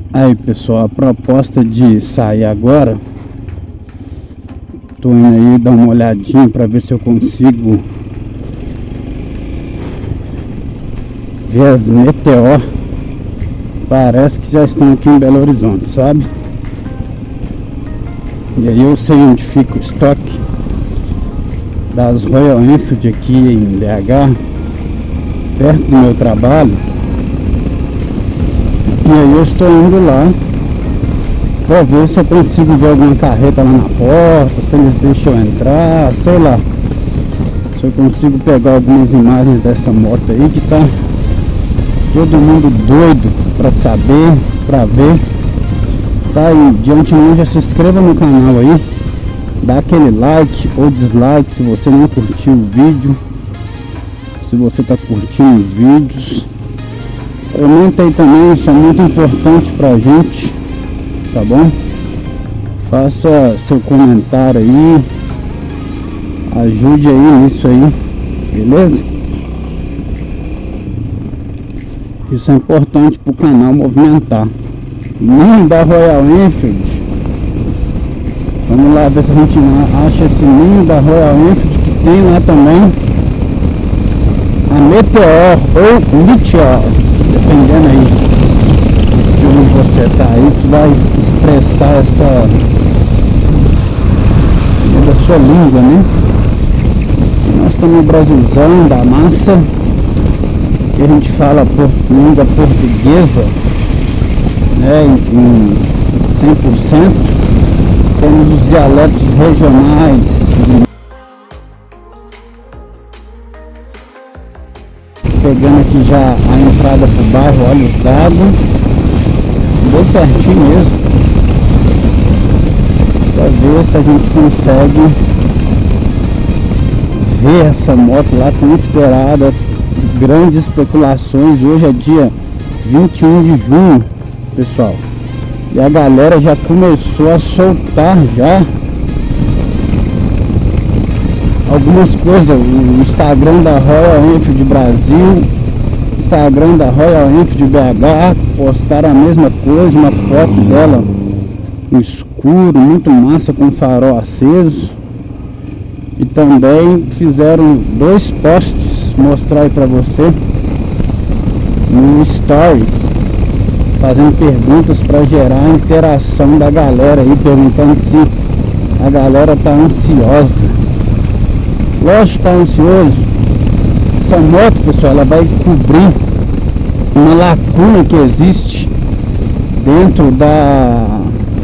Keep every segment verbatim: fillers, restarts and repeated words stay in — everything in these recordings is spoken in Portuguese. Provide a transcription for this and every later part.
Aí pessoal, a proposta de sair agora, tô indo aí dar uma olhadinha para ver se eu consigo ver as meteor. Parece que já estão aqui em Belo Horizonte, sabe? E aí eu sei onde fica o estoque das Royal Enfield aqui em B H, perto do meu trabalho. E aí eu estou indo lá para ver se eu consigo ver alguma carreta lá na porta, se eles deixam eu entrar, sei lá. Se eu consigo pegar algumas imagens dessa moto aí que tá todo mundo doido para saber, para ver. Tá aí, de antemão já se inscreva no canal aí, dá aquele like ou dislike se você não curtiu o vídeo. Se você tá curtindo os vídeos, comenta aí também, isso é muito importante pra gente, tá bom? Faça seu comentário aí, ajude aí nisso aí, beleza? Isso é importante pro canal movimentar. Ninho da Royal Enfield, vamos lá ver se a gente acha esse ninho da Royal Enfield, que tem lá também a Meteor ou Meteor, dependendo aí de onde você tá aí, que vai expressar essa da sua língua, né? Nós estamos no Brasilzão da massa, que a gente fala por língua portuguesa, né, em cem por cento. Temos os dialetos regionais. Pegando aqui já a entrada para o bairro Olhos d'Água, bem pertinho mesmo, para ver se a gente consegue ver essa moto lá tão esperada. Grandes especulações. Hoje é dia vinte e um de junho, pessoal, e a galera já começou a soltar já algumas coisas. O Instagram da Royal Enfield Brasil, Instagram da Royal Enfield B H postaram a mesma coisa, uma foto dela no escuro, muito massa, com farol aceso. E também fizeram dois posts, mostrar aí pra você no Stories, fazendo perguntas para gerar a interação da galera aí, perguntando se a galera tá ansiosa. Lógico que tá ansioso. Essa moto, pessoal, ela vai cobrir uma lacuna que existe dentro da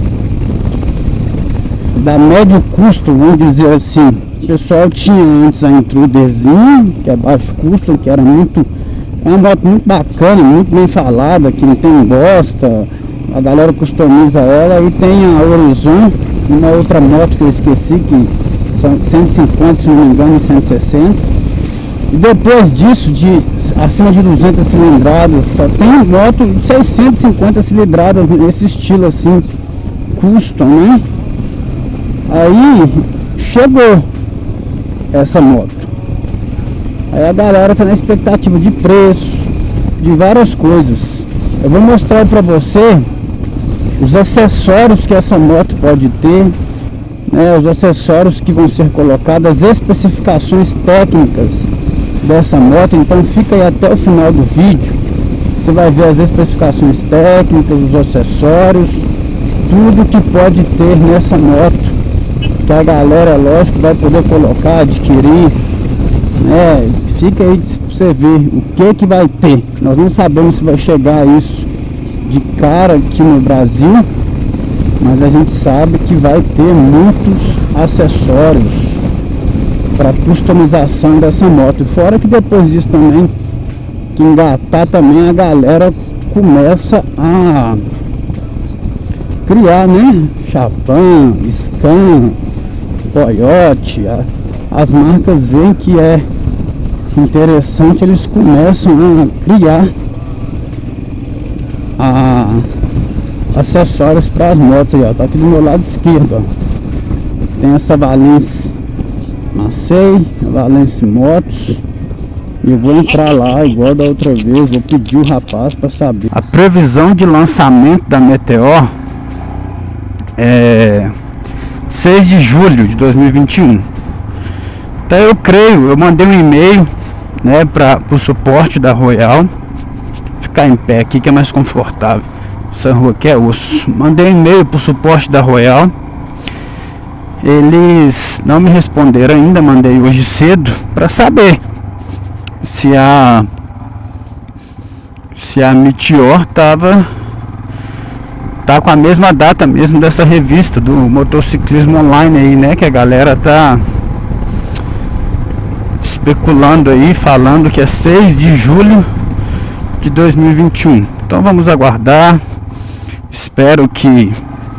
da médio custo, vamos dizer assim. O pessoal tinha antes a Intruderzinha, que é baixo custo, que era muito, é uma moto muito bacana, muito bem falada, que não tem bosta, a galera customiza ela. E tem a Horizon, uma outra moto que eu esqueci, que são cento e cinquenta, se não me engano, e cento e sessenta. E depois disso, de acima de duzentas cilindradas, só tem moto de seiscentas e cinquenta cilindradas nesse estilo assim, custom, né? Aí chegou essa moto, aí a galera tá na expectativa de preço, de várias coisas. Eu vou mostrar para você os acessórios que essa moto pode ter, né, os acessórios que vão ser colocados, as especificações técnicas dessa moto. Então fica aí até o final do vídeo, você vai ver as especificações técnicas, os acessórios, tudo que pode ter nessa moto, que a galera, lógico, vai poder colocar, adquirir, né? Fica aí pra você ver o que que vai ter. Nós não sabemos se vai chegar isso de cara aqui no Brasil, mas a gente sabe que vai ter muitos acessórios para customização dessa moto. Fora que depois disso também, que engatar também, a galera começa a criar, né? Chapan, Scan, Coyote, a, as marcas veem que é interessante, eles começam a criar a, acessórios para as motos aí, ó. Tá aqui do meu lado esquerdo, ó. Tem essa Valence Macei, a Valence Motos, E eu vou entrar lá igual da outra vez, vou pedir o rapaz para saber. A previsão de lançamento da Meteor é seis de julho de dois mil e vinte e um. Então eu creio, eu mandei um e-mail, né, para o suporte da Royal. Ficar em pé aqui que é mais confortável. Essa rua aqui é osso. Mandei um e-mail para o suporte da Royal. Eles não me responderam ainda, mandei hoje cedo para saber se a se a Meteor tava tá com a mesma data mesmo dessa revista do motociclismo online aí, né, que a galera tá especulando aí, falando que é seis de julho de dois mil e vinte e um. Então vamos aguardar. Espero que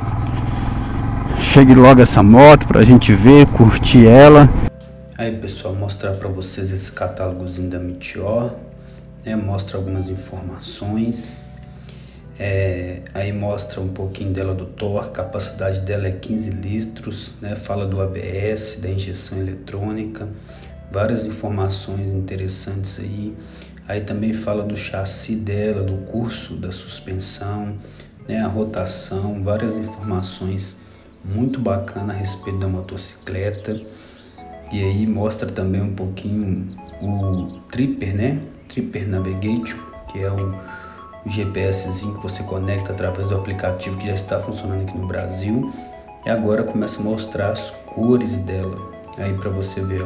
chegue logo essa moto pra gente ver, curtir ela. Aí pessoal, mostrar pra vocês esse catálogozinho da Meteor, né? Mostra algumas informações, é, aí mostra um pouquinho dela do torque, a capacidade dela é quinze litros, né? Fala do A B S, da injeção eletrônica, várias informações interessantes aí. Aí também fala do chassi dela, do curso da suspensão, né? A rotação, várias informações muito bacana a respeito da motocicleta. E aí mostra também um pouquinho o Tripper, né? Tripper Navigation, que é o, o GPSzinho que você conecta através do aplicativo que já está funcionando aqui no Brasil. E agora começa a mostrar as cores dela. Aí para você ver,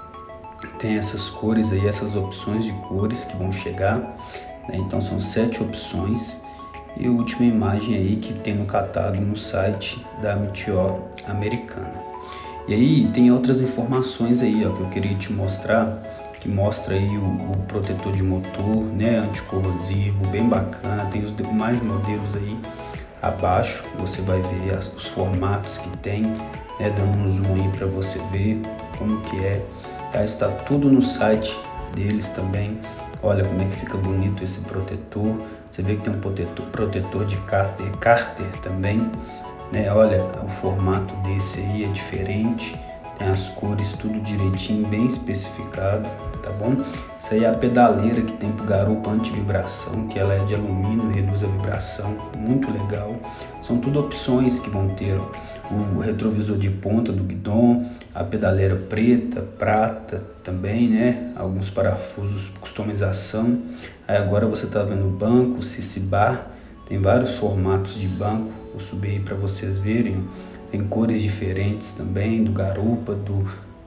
ó, tem essas cores aí, essas opções de cores que vão chegar, né? Então são sete opções. E a última imagem aí que tem no catálogo no site da Meteor americana. E aí tem outras informações aí, ó, que eu queria te mostrar, que mostra aí o, o protetor de motor, né, anticorrosivo, bem bacana. Tem os demais modelos aí abaixo, você vai ver as, os formatos que tem, né, dando um zoom aí para você ver como que é. Tá, está tudo no site deles também. Olha como é que fica bonito esse protetor. Você vê que tem um protetor, protetor de cárter, cárter também, né? Olha, o formato desse aí é diferente. Tem as cores tudo direitinho, bem especificado, tá bom? Isso aí é a pedaleira que tem pro garupa anti-vibração, que ela é de alumínio, reduz a vibração, muito legal. São tudo opções que vão ter, ó. O retrovisor de ponta do guidão, a pedaleira preta, prata também, né? Alguns parafusos, customização. Aí agora você tá vendo o banco, C C bar, tem vários formatos de banco. Vou subir aí para vocês verem. Tem cores diferentes também, do garupa, do,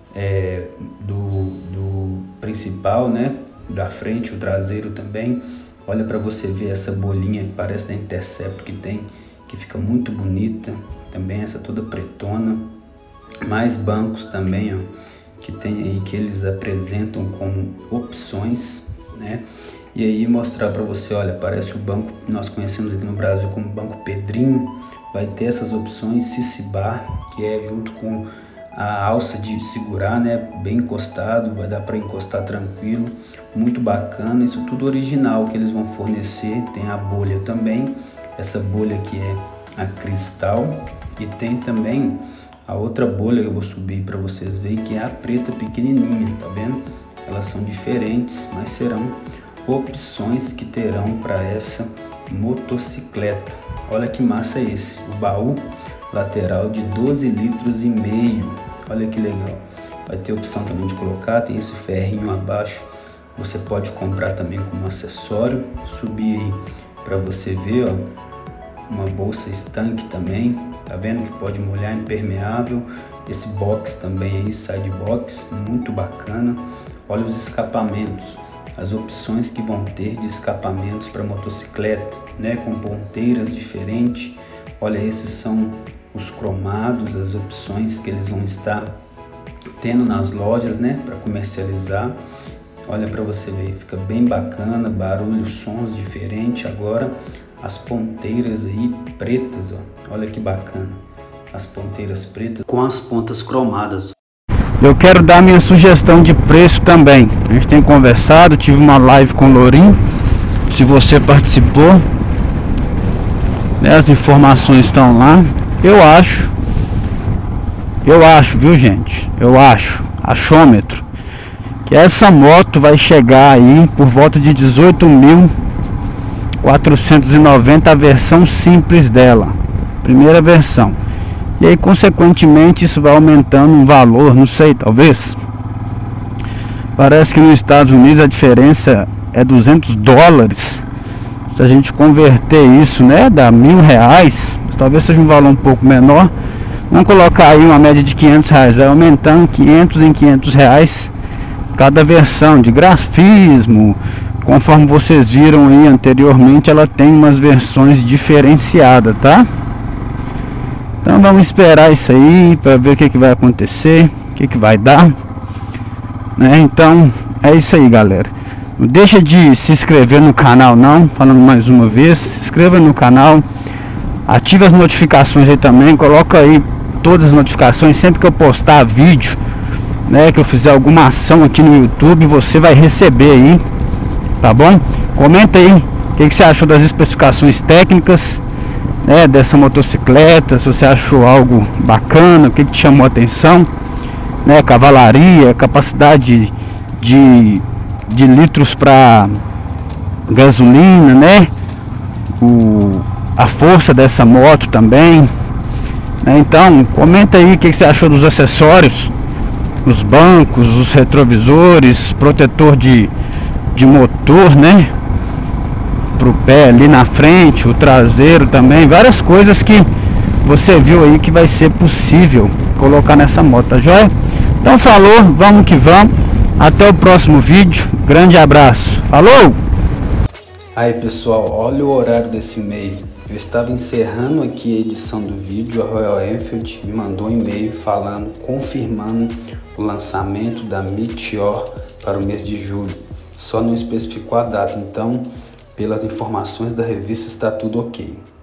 é, do, do principal, né? Da frente, o traseiro também. Olha para você ver essa bolinha que parece da Interceptor que tem, que fica muito bonita. Também essa toda pretona. Mais bancos também, ó, que tem aí, que eles apresentam como opções, né? E aí mostrar para você, olha, parece o banco que nós conhecemos aqui no Brasil como Banco Pedrinho. Vai ter essas opções C C bar, que é junto com a alça de segurar, né, bem encostado, vai dar para encostar tranquilo, muito bacana. Isso tudo original que eles vão fornecer. Tem a bolha também, essa bolha que é a cristal, e tem também a outra bolha que eu vou subir para vocês verem, que é a preta pequenininha, tá vendo? Elas são diferentes, mas serão opções que terão para essa motocicleta. Olha que massa esse, o baú lateral de doze litros e meio. Olha que legal. Vai ter opção também de colocar, tem esse ferrinho abaixo, você pode comprar também como acessório. Subir aí para você ver, ó, uma bolsa estanque também, tá vendo que pode molhar, impermeável. Esse box também aí, side box, muito bacana. Olha os escapamentos, as opções que vão ter de escapamentos para motocicleta, né, com ponteiras diferentes. Olha, esses são os cromados, as opções que eles vão estar tendo nas lojas, né, para comercializar. Olha para você ver, fica bem bacana, barulho, sons diferentes. Agora as ponteiras aí pretas, ó, olha que bacana, as ponteiras pretas com as pontas cromadas. Eu quero dar minha sugestão de preço também. A gente tem conversado, tive uma live com o Lourinho. Se você participou, né, as informações estão lá. Eu acho, eu acho, viu gente? Eu acho, achômetro, que essa moto vai chegar aí por volta de dezoito mil quatrocentos e noventa, a versão simples dela, primeira versão. E aí consequentemente isso vai aumentando um valor, não sei, talvez. Parece que nos Estados Unidos a diferença é duzentos dólares. Se a gente converter isso, né, dá mil reais, talvez seja um valor um pouco menor. Vamos colocar aí uma média de quinhentos reais, vai aumentando quinhentos em quinhentos reais cada versão de grafismo. Conforme vocês viram aí anteriormente, ela tem umas versões diferenciadas, tá? Então vamos esperar isso aí para ver o que, que vai acontecer, o que, que vai dar, né? Então é isso aí, galera. Não deixa de se inscrever no canal não, falando mais uma vez, se inscreva no canal, ative as notificações aí também, coloca aí todas as notificações sempre que eu postar vídeo, né, que eu fizer alguma ação aqui no YouTube, você vai receber aí, tá bom? Comenta aí o que, que você achou das especificações técnicas, né, dessa motocicleta, se você achou algo bacana, o que, que te chamou a atenção, né, cavalaria, capacidade de, de litros para gasolina, né, o, a força dessa moto também, né? Então comenta aí o que, que você achou dos acessórios, os bancos, os retrovisores, protetor de, de motor, né, pro pé ali na frente, o traseiro também, várias coisas que você viu aí que vai ser possível colocar nessa moto, tá joia? Então falou, vamos que vamos, até o próximo vídeo, grande abraço, falou! Aí pessoal, olha o horário desse e-mail. Eu estava encerrando aqui a edição do vídeo, a Royal Enfield me mandou um e-mail falando, confirmando o lançamento da Meteor para o mês de julho. Só não especificou a data, então pelas informações da revista está tudo ok.